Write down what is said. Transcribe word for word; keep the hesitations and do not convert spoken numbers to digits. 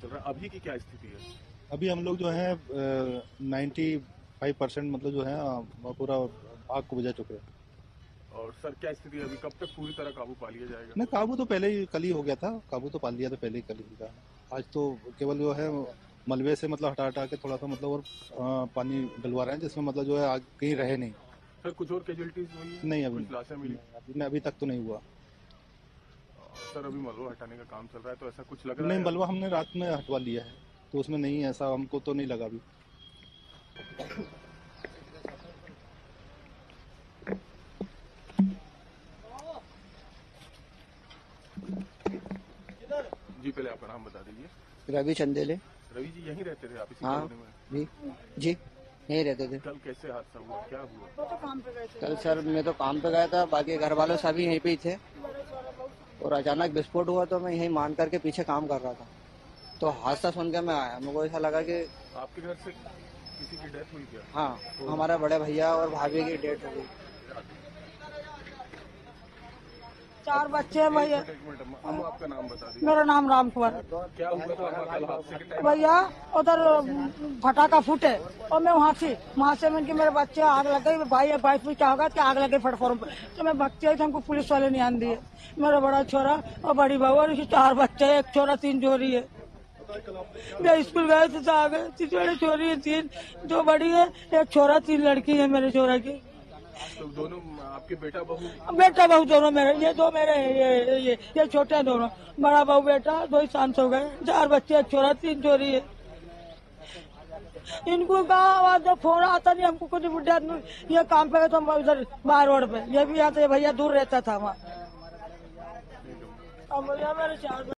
चल रहा है, अभी की क्या स्थिति है? अभी हम लोग जो है नाइन्टी फाइव परसेंट मतलब जो है अ, पूरा आग को बुझा चुके हैं। और सर क्या स्थिति है अभी, कब तक पूरी तरह काबू पा लिया जाएगा? नहीं, काबू तो पहले ही कल ही हो गया था, काबू तो पा लिया था पहले ही कल ही था। आज तो केवल जो है मलबे से मतलब हटा हटा के थोड़ा सा मतलब और अ, पानी डलवा रहे हैं, जिसमें मतलब जो है आग कहीं रहे नहीं। सर कुछ और कैजुअलिटीज हुई है? नहीं, अभी कुछ लाशें मिली? अभी अभी तक तो नहीं हुआ। सर अभी मलबा हटाने का काम चल रहा है, तो ऐसा कुछ लग रहा नहीं, है? मलबा हमने रात में हटवा लिया है, तो उसमें नहीं, ऐसा हमको तो नहीं लगा अभी। जी पहले आपका नाम बता दीजिए। रवि चंदेले। रवि जी यहीं रहते थे आप इसी हाँ कॉलोनी में? जी जी यहीं रहते थे। कल कैसे हादसा हुआ, क्या हुआ? कल सर मैं तो काम पे गया था, बाकी घर वाले सभी यहीं पे ही थे और अचानक विस्फोट हुआ तो मैं यहीं मान करके पीछे काम कर रहा था, तो हादसा सुन के मैं आया। मुझे ऐसा लगा कि आपके घर से किसी की डेथ हुई क्या? हाँ, हमारा बड़े भैया और भाभी की डेथ हो गई। चार बच्चे हैं भैया। एक मिनट, हम आपका नाम बता दीजिए। मेरा नाम राम कुमार। क्या हुआ था कल हादसे के टाइम? भैया उधर फटाका फूटे और मैं वहाँ थी, वहाँ से मैंने कि मेरे बच्चे आग लग गई। भाई बाइक में क्या होगा कि आग लग गई प्लेटफॉर्म पे, तो मैं भगती आई तो हमको पुलिस वाले नहीं आन दिए। मेरा बड़ा छोरा और बड़ी बहू और इसके चार बच्चे हैं, एक छोरा तीन छोरी है। मैं स्कूल गए थे तो आ गए, तीन बड़ी छोरी है, तीन दो बड़ी है, एक छोरा तीन लड़की है मेरे छोरा की। तो दोनों आपके बेटा बहू? बेटा बहू दोनों मेरे, ये दो मेरे ये ये ये छोटे हैं दोनों। बड़ा बहू बेटा दो ही शांत हो गए, चार बच्चे, एक छोरा तीन छोरी है। इनको कहा आवाज जब फोन आता नहीं हमको, कुछ बुढ़े आदमी ये काम पे गए तो हम उधर बाहर रोड पे, ये भी आते भैया दूर रहता था वहाँ। अब भैया मेरे चार